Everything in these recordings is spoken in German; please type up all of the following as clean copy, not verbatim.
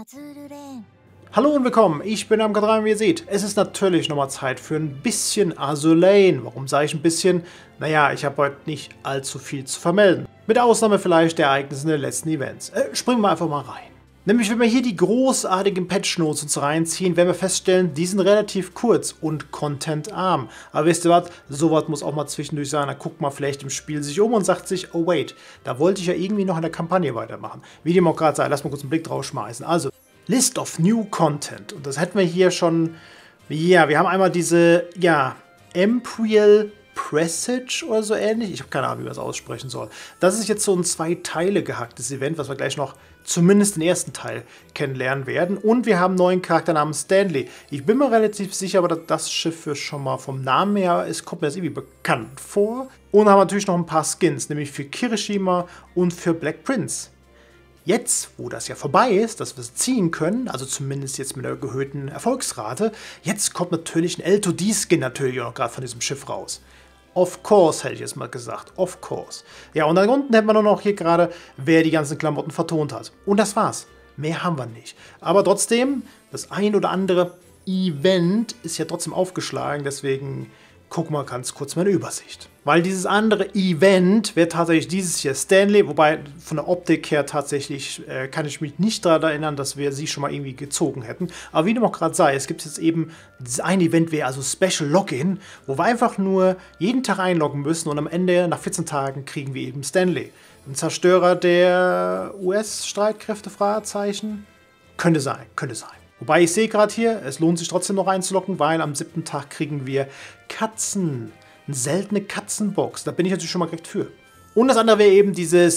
Hallo und willkommen, ich bin am K3 und wie ihr seht, es ist natürlich nochmal Zeit für ein bisschen Azur Lane. Warum sage ich ein bisschen? Naja, ich habe heute nicht allzu viel zu vermelden. Mit Ausnahme vielleicht der Ereignisse der letzten Events. Springen wir einfach mal rein. Nämlich, wenn wir hier die großartigen Patch Notes uns reinziehen, werden wir feststellen, die sind relativ kurz und contentarm. Aber wisst ihr was, sowas muss auch mal zwischendurch sein. Da guckt man vielleicht im Spiel sich um und sagt sich, oh wait, da wollte ich ja irgendwie noch in der Kampagne weitermachen. Wie dem auch gerade sei, lass mal kurz einen Blick drauf schmeißen. Also, List of New Content. Und das hätten wir hier schon, ja, wir haben einmal diese, ja, Imperial Presage oder so ähnlich. Ich habe keine Ahnung, wie man das aussprechen soll. Das ist jetzt so ein 2 Teile gehacktes Event, was wir gleich noch zumindest den ersten Teil kennenlernen werden. Und wir haben einen neuen Charakter namens Stanley. Ich bin mir relativ sicher, aber das Schiff ist schon mal vom Namen her, es kommt mir das irgendwie bekannt vor. Und haben natürlich noch ein paar Skins, nämlich für Kirishima und für Black Prince. Jetzt, wo das ja vorbei ist, dass wir es ziehen können, also zumindest jetzt mit einer erhöhten Erfolgsrate, jetzt kommt natürlich ein L2D-Skin natürlich auch noch gerade von diesem Schiff raus. Of course, hätte ich jetzt mal gesagt. Of course. Ja, und dann unten hätten wir nur noch hier gerade, wer die ganzen Klamotten vertont hat. Und das war's. Mehr haben wir nicht. Aber trotzdem, das ein oder andere Event ist ja trotzdem aufgeschlagen, deswegen gucken wir ganz kurz mal eine Übersicht. Weil dieses andere Event wäre tatsächlich dieses hier Stanley, wobei von der Optik her tatsächlich kann ich mich nicht daran erinnern, dass wir sie schon mal irgendwie gezogen hätten. Aber wie dem auch gerade sei, es gibt jetzt eben dieses eine Event, wäre also Special Login, wo wir einfach nur jeden Tag einloggen müssen und am Ende, nach 14 Tagen, kriegen wir eben Stanley. Ein Zerstörer der US-Streitkräfte, Fragezeichen? Könnte sein, könnte sein. Wobei ich sehe gerade hier, es lohnt sich trotzdem noch einzuloggen, weil am 7. Tag kriegen wir Katzen. Eine seltene Katzenbox. Da bin ich natürlich schon mal direkt für. Und das andere wäre eben dieses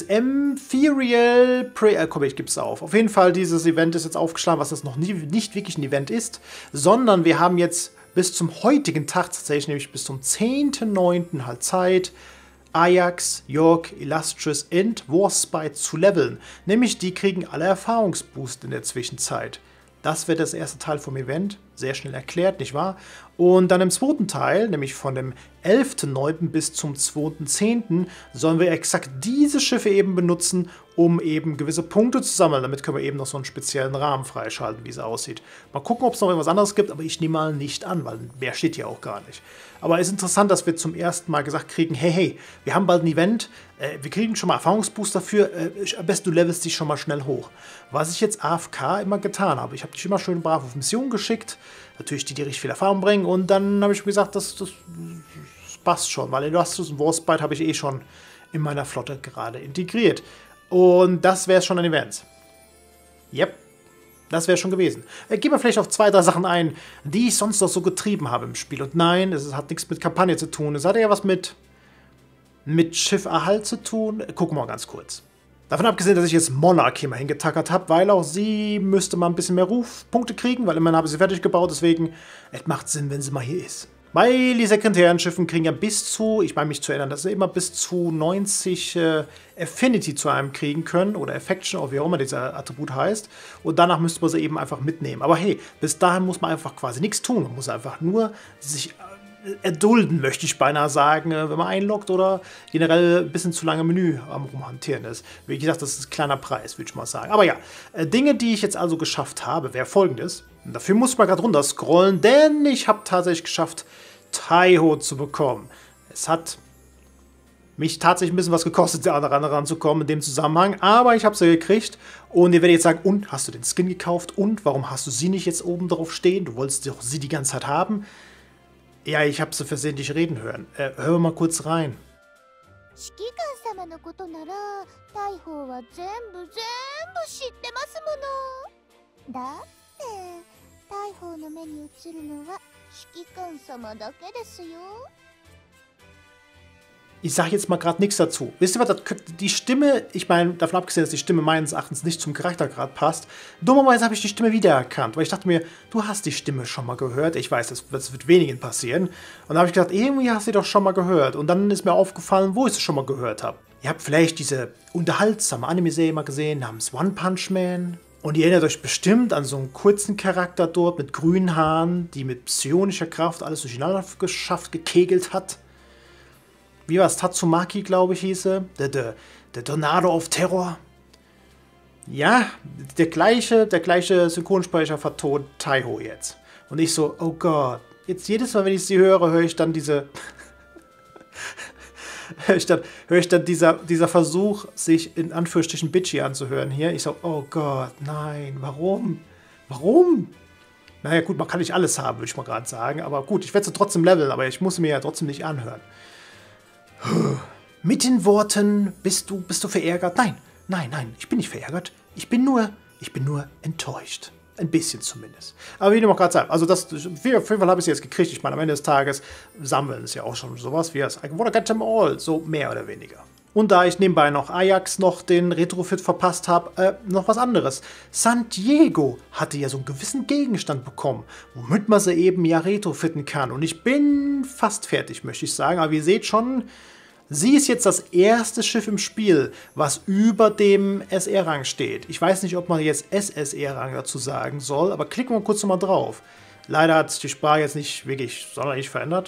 Imperial komm, ich gebe es auf. Auf jeden Fall, dieses Event ist jetzt aufgeschlagen, was das noch nicht wirklich ein Event ist, sondern wir haben jetzt bis zum heutigen Tag tatsächlich, nämlich bis zum 10.09. halt Zeit, Ajax, York, Illustrious und Warspite zu leveln. Nämlich die kriegen alle Erfahrungsboost in der Zwischenzeit. Das wird das erste Teil vom Event, sehr schnell erklärt, nicht wahr? Und dann im zweiten Teil, nämlich von dem 11.09. bis zum 2.10. sollen wir exakt diese Schiffe eben benutzen, um eben gewisse Punkte zu sammeln. Damit können wir eben noch so einen speziellen Rahmen freischalten, wie es aussieht. Mal gucken, ob es noch irgendwas anderes gibt, aber ich nehme mal nicht an, weil mehr steht ja auch gar nicht. Aber es ist interessant, dass wir zum ersten Mal gesagt kriegen, hey, wir haben bald ein Event, wir kriegen schon mal Erfahrungsboost dafür, am besten du levelst dich schon mal schnell hoch. Was ich jetzt AFK immer getan habe, ich habe dich immer schön brav auf Missionen geschickt, natürlich die richtig viel Erfahrung bringen und dann habe ich mir gesagt, das passt schon, weil Illustrious und Warspite habe ich eh schon in meiner Flotte gerade integriert. Und das wäre es schon an Events. Yep. Das wäre schon gewesen. Gehen wir vielleicht auf 2, 3 Sachen ein, die ich sonst noch so getrieben habe im Spiel. Und nein, es hat nichts mit Kampagne zu tun. Es hat ja was mit Schifferhalt zu tun. Gucken wir mal ganz kurz. Davon abgesehen, dass ich jetzt Monarch hier mal hingetackert habe, weil auch sie müsste mal ein bisschen mehr Rufpunkte kriegen, weil immerhin habe ich sie fertig gebaut. Deswegen, es macht Sinn, wenn sie mal hier ist. Weil die sekundären Schiffen kriegen ja bis zu, ich meine mich zu erinnern, dass sie immer bis zu 90 Affinity zu einem kriegen können oder Affection, oder wie auch immer dieser Attribut heißt. Und danach müsste man sie eben einfach mitnehmen. Aber hey, bis dahin muss man einfach quasi nichts tun. Man muss einfach nur sich erdulden, möchte ich beinahe sagen, wenn man einloggt oder generell ein bisschen zu lange Menü am Rumhantieren ist. Wie gesagt, das ist ein kleiner Preis, würde ich mal sagen. Aber ja, Dinge, die ich jetzt also geschafft habe, wäre folgendes. Und dafür muss man gerade runter scrollen, denn ich habe tatsächlich geschafft, Taiho zu bekommen. Es hat mich tatsächlich ein bisschen was gekostet, daran ranzukommen in dem Zusammenhang, aber ich habe sie gekriegt und ihr werdet jetzt sagen, und, hast du den Skin gekauft und warum hast du sie nicht jetzt oben drauf stehen? Du wolltest doch sie die ganze Zeit haben. Ja, ich habe sie versehentlich reden hören. Hören wir mal kurz rein. Ich sage jetzt mal gerade nichts dazu. Wisst ihr was, die Stimme, ich meine, davon abgesehen, dass die Stimme meines Erachtens nicht zum Charaktergrad passt, dummerweise habe ich die Stimme wiedererkannt, weil ich dachte mir, du hast die Stimme schon mal gehört. Ich weiß, das wird wenigen passieren. Und dann habe ich gedacht, irgendwie hast du die doch schon mal gehört. Und dann ist mir aufgefallen, wo ich es schon mal gehört habe. Ihr habt vielleicht diese unterhaltsame Anime-Serie mal gesehen, namens One Punch Man. Und ihr erinnert euch bestimmt an so einen kurzen Charakter dort mit grünen Haaren, die mit psionischer Kraft alles durcheinander geschafft, gekegelt hat. Wie war es? Tatsumaki, glaube ich, hieße. Der Tornado of Terror. Ja, der gleiche Synchronsprecher vertont Taiho jetzt. Und ich so, oh Gott. Jetzt jedes Mal, wenn ich sie höre, höre ich dann diese... höre ich dann dieser Versuch, sich in Anführungsstrichen bitchy anzuhören hier. Ich so, oh Gott, nein, warum? Warum? Naja gut, man kann nicht alles haben, würde ich mal gerade sagen. Aber gut, ich werde sie trotzdem leveln, aber ich muss mir ja trotzdem nicht anhören. Mit den Worten, bist du verärgert? Nein, nein, nein, ich bin nicht verärgert. Ich bin nur enttäuscht. Ein bisschen zumindest. Aber wie du auch gerade sagst, also auf jeden Fall habe ich es jetzt gekriegt. Ich meine, am Ende des Tages sammeln es ja auch schon sowas wie das I wanna get them all, so mehr oder weniger. Und da ich nebenbei noch Ajax noch den Retrofit verpasst habe, noch was anderes. San Diego hatte ja so einen gewissen Gegenstand bekommen, womit man sie eben ja retrofitten kann. Und ich bin fast fertig, möchte ich sagen. Aber ihr seht schon, sie ist jetzt das erste Schiff im Spiel, was über dem SR-Rang steht. Ich weiß nicht, ob man jetzt SSR-Rang dazu sagen soll, aber klicken wir kurz nochmal drauf. Leider hat sich die Sprache jetzt nicht wirklich sonderlich verändert.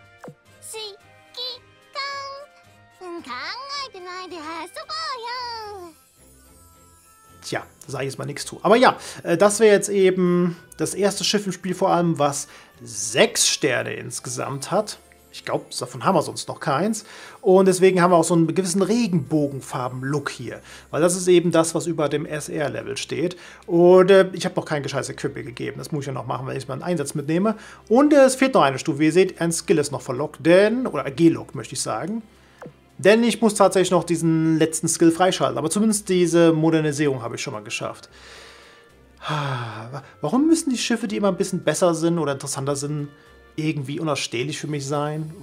Tja, da sage ich jetzt mal nichts zu. Aber ja, das wäre jetzt eben das erste Schiff im Spiel vor allem, was 6 Sterne insgesamt hat. Ich glaube, davon haben wir sonst noch keins. Und deswegen haben wir auch so einen gewissen Regenbogenfarben-Look hier. Weil das ist eben das, was über dem SR-Level steht. Und ich habe noch kein gescheites Equipment gegeben. Das muss ich ja noch machen, wenn ich mal einen Einsatz mitnehme. Und es fehlt noch eine Stufe. Wie ihr seht, ein Skill ist noch verlockt. Oder G-Lock, möchte ich sagen. Denn ich muss tatsächlich noch diesen letzten Skill freischalten. Aber zumindest diese Modernisierung habe ich schon mal geschafft. Warum müssen die Schiffe, die immer ein bisschen besser sind oder interessanter sind, irgendwie unausstehlich für mich sein?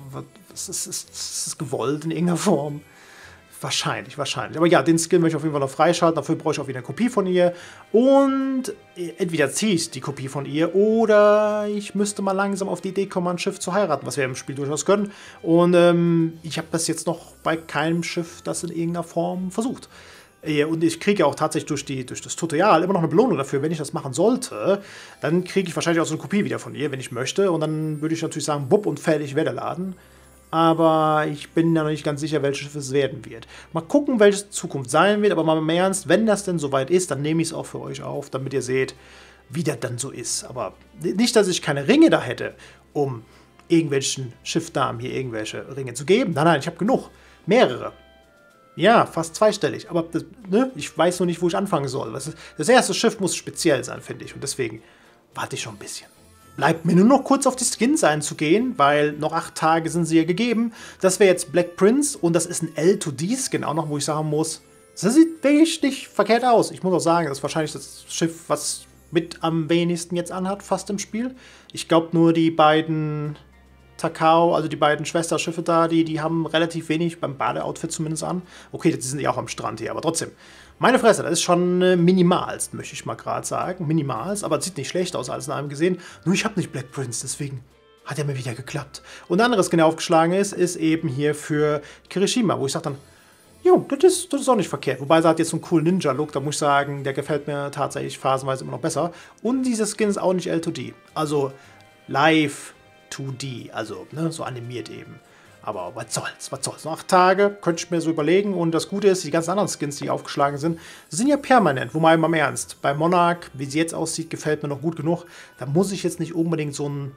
Ist es gewollt in irgendeiner Form? Wahrscheinlich. Aber ja, den Skill möchte ich auf jeden Fall noch freischalten. Dafür brauche ich auch wieder eine Kopie von ihr. Und entweder ziehe ich die Kopie von ihr oder ich müsste mal langsam auf die Idee kommen, ein Schiff zu heiraten, was wir im Spiel durchaus können. Und ich habe das jetzt noch bei keinem Schiff das in irgendeiner Form versucht. Und ich kriege ja auch tatsächlich durch das Tutorial immer noch eine Belohnung dafür. Wenn ich das machen sollte, dann kriege ich wahrscheinlich auch so eine Kopie wieder von ihr, wenn ich möchte. Und dann würde ich natürlich sagen, bupp und fertig, werde laden. Aber ich bin ja noch nicht ganz sicher, welches Schiff es werden wird. Mal gucken, welches Zukunft sein wird. Aber mal im Ernst, wenn das denn soweit ist, dann nehme ich es auch für euch auf, damit ihr seht, wie das dann so ist. Aber nicht, dass ich keine Ringe da hätte, um irgendwelchen Schiffdamen hier irgendwelche Ringe zu geben. Nein, ich habe genug. Mehrere. Ja, fast zweistellig. Aber ich weiß noch nicht, wo ich anfangen soll. Das erste Schiff muss speziell sein, finde ich. Und deswegen warte ich schon ein bisschen. Bleibt mir nur noch kurz auf die Skins einzugehen, weil noch 8 Tage sind sie ja gegeben. Das wäre jetzt Black Prince und das ist ein L2D-Skin auch noch, wo ich sagen muss, das sieht wirklich nicht verkehrt aus. Ich muss auch sagen, das ist wahrscheinlich das Schiff, was mit am wenigsten jetzt anhat, fast im Spiel. Ich glaube nur die beiden Takao, also die beiden Schwesterschiffe da, die haben relativ wenig beim Badeoutfit zumindest an. Okay, die sind ja auch am Strand hier, aber trotzdem. Meine Fresse, das ist schon minimalst, möchte ich mal gerade sagen. Minimalst, aber sieht nicht schlecht aus, alles in allem gesehen. Nur ich habe nicht Black Prince, deswegen hat er mir wieder geklappt. Und ein anderes Skin, der aufgeschlagen ist eben hier für Kirishima, wo ich sage dann, jo, das ist auch nicht verkehrt. Wobei sie hat jetzt so einen coolen Ninja-Look, da muss ich sagen, der gefällt mir tatsächlich phasenweise immer noch besser. Und dieser Skin ist auch nicht L2D, also live 2D, also so animiert eben. Aber was soll's. Noch 8 Tage, könnte ich mir so überlegen. Und das Gute ist, die ganzen anderen Skins, die aufgeschlagen sind ja permanent. Wobei, mal im Ernst, bei Monarch, wie sie jetzt aussieht, gefällt mir noch gut genug. Da muss ich jetzt nicht unbedingt so ein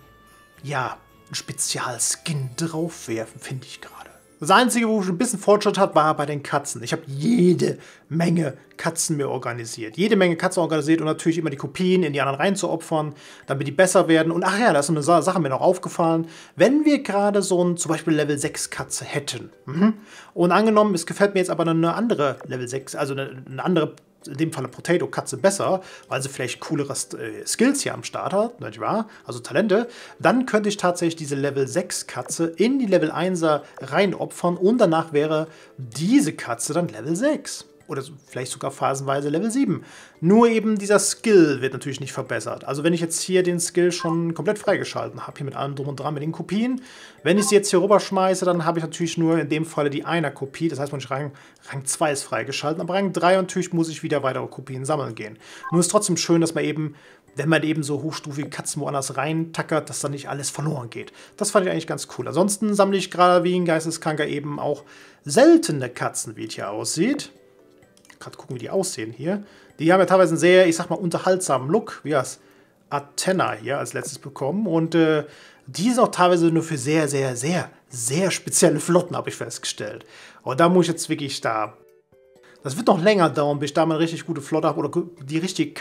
Spezialskin draufwerfen, finde ich gerade. Das Einzige, wo ich ein bisschen Fortschritt hatte, war bei den Katzen. Ich habe jede Menge Katzen mir organisiert. Und natürlich immer die Kopien in die anderen reinzuopfern, damit die besser werden. Und ach ja, da ist eine Sache mir noch aufgefallen. Wenn wir gerade so ein zum Beispiel Level 6 Katze hätten, und angenommen, es gefällt mir jetzt aber eine andere Level 6, also eine andere, in dem Fall eine Potato-Katze besser, weil sie vielleicht coolere Skills hier am Start hat, nicht wahr? Also Talente, dann könnte ich tatsächlich diese Level 6 Katze in die Level 1er reinopfern und danach wäre diese Katze dann Level 6. Oder vielleicht sogar phasenweise Level 7. Nur eben dieser Skill wird natürlich nicht verbessert. Also wenn ich jetzt hier den Skill schon komplett freigeschalten habe, hier mit allem drum und dran, mit den Kopien, wenn ich sie jetzt hier rüber schmeiße, dann habe ich natürlich nur in dem Falle die einer Kopie. Das heißt, Rang 2 ist freigeschalten, aber Rang 3 natürlich muss ich wieder weitere Kopien sammeln gehen. Nur ist trotzdem schön, dass man eben, wenn man eben so hochstufige Katzen woanders reintackert, dass dann nicht alles verloren geht. Das fand ich eigentlich ganz cool. Ansonsten sammle ich gerade wie ein Geisteskranker eben auch seltene Katzen, wie es hier aussieht. gerade gucken, wie die aussehen hier. Die haben ja teilweise einen sehr, ich sag mal, unterhaltsamen Look, wie das Athena hier als letztes bekommen. Und die sind auch teilweise nur für sehr, sehr, sehr, sehr spezielle Flotten, habe ich festgestellt. Und da muss ich jetzt wirklich da... Das wird noch länger dauern, bis ich da mal eine richtig gute Flotte habe oder die richtige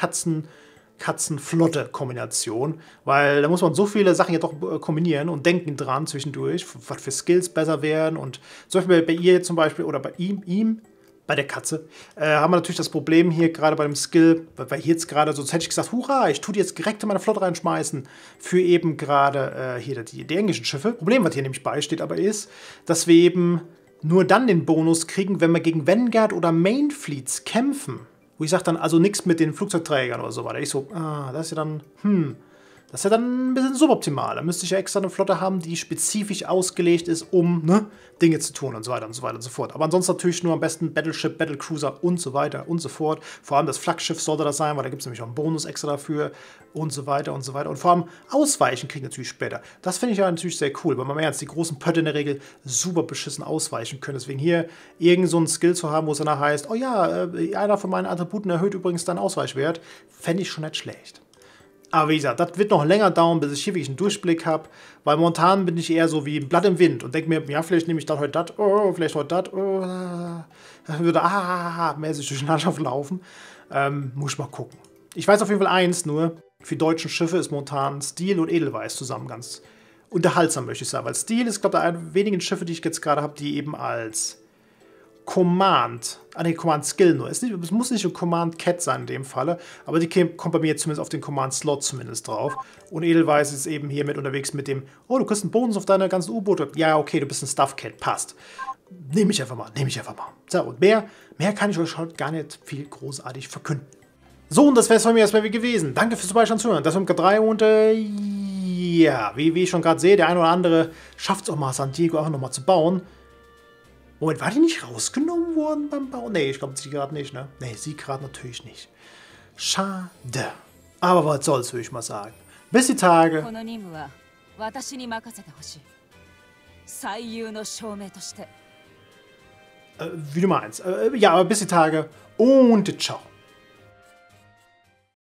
Katzen-Flotte-Kombination. Weil da muss man so viele Sachen ja doch kombinieren und denken dran zwischendurch, was für Skills besser wären. Und zum Beispiel bei ihr zum Beispiel oder bei ihm, bei der Katze, haben wir natürlich das Problem hier gerade bei dem Skill, weil hier jetzt gerade, sonst hätte ich gesagt, hurra, ich tue die jetzt direkt in meine Flotte reinschmeißen für eben gerade hier die englischen Schiffe. Problem, was hier nämlich beisteht, aber ist, dass wir eben nur dann den Bonus kriegen, wenn wir gegen Vanguard oder Main Fleets kämpfen. Wo ich sage dann, also nichts mit den Flugzeugträgern oder so weiter. Ich so, das ist ja dann, das ist ja dann ein bisschen suboptimal. Da müsste ich ja extra eine Flotte haben, die spezifisch ausgelegt ist, um Dinge zu tun und so weiter und so weiter und so fort. Aber ansonsten natürlich nur am besten Battleship, Battlecruiser und so weiter und so fort. Vor allem das Flaggschiff sollte das sein, weil da gibt es nämlich auch einen Bonus extra dafür und so weiter und so weiter. Und vor allem Ausweichen kriegen natürlich später. Das finde ich ja natürlich sehr cool, weil man ja jetzt die großen Pötte in der Regel super beschissen ausweichen können. Deswegen hier irgend so ein Skill zu haben, wo es danach heißt, oh ja, einer von meinen Attributen erhöht übrigens deinen Ausweichwert, fände ich schon nicht schlecht. Aber wie gesagt, das wird noch länger dauern, bis ich hier wirklich einen Durchblick habe, weil momentan bin ich eher so wie ein Blatt im Wind und denke mir, ja, vielleicht nehme ich dann heute das, vielleicht heute das, dann würde mäßig durcheinander laufen. Muss ich mal gucken. Ich weiß auf jeden Fall eins nur, für deutsche Schiffe ist momentan Steel und Edelweiß zusammen ganz unterhaltsam, möchte ich sagen, weil Steel ist, glaube ich, einer der wenigen Schiffe, die ich jetzt gerade habe, die eben als Command Skill nur. Es muss nicht ein Command Cat sein in dem Falle, aber die kommt bei mir jetzt zumindest auf den Command Slot zumindest drauf. Und Edelweiß ist eben hier mit unterwegs mit dem, oh, du kriegst einen Bonus auf deine ganzen U-Boote. Ja, okay, du bist ein Stuff Cat, passt. Nehme ich einfach mal. So, und mehr kann ich euch heute gar nicht viel großartig verkünden. So, und das wäre es von mir erstmal gewesen. Danke fürs Vorbeischauen zuhören. Das war MK3 und ja, wie ich schon gerade sehe, der eine oder andere schafft es auch mal, San Diego einfach nochmal zu bauen. Moment, war die nicht rausgenommen worden beim Bauen? Nee, ich glaube, sie gerade nicht, ne? Nee, sie gerade natürlich nicht. Schade. Aber was soll's, würde ich mal sagen. Bis die Tage. Wie du meinst. Ja, aber bis die Tage und ciao.